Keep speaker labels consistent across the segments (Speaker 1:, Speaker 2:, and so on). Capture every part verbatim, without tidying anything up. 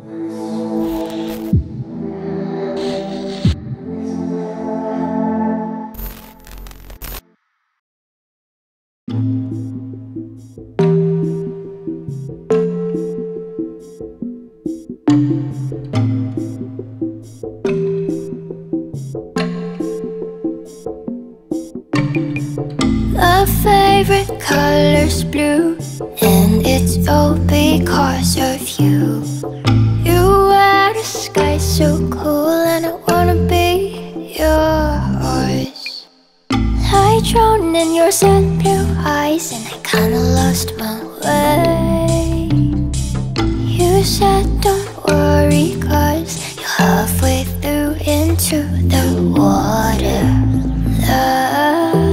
Speaker 1: My favorite color's blue, and it's all because of you. You wear the sky so cool, and I wanna be yours. I drown in your sad blue eyes, and I kinda lost my way. You said don't worry, cause you're halfway through into the water. Love,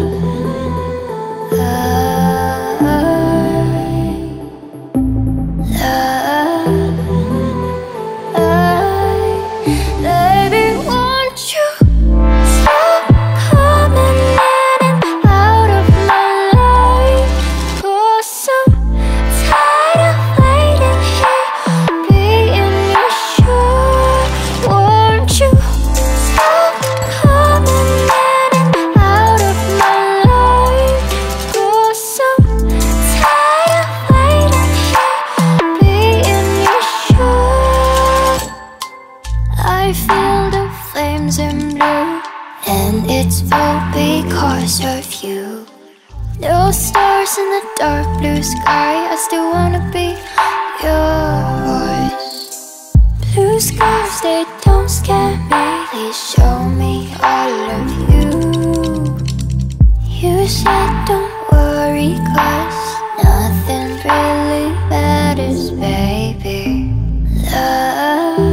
Speaker 1: of you. No stars in the dark blue sky, I still wanna be yours. Blue skies, they don't scare me, they show me all of you. You said don't worry, cause nothing really matters, baby. Love,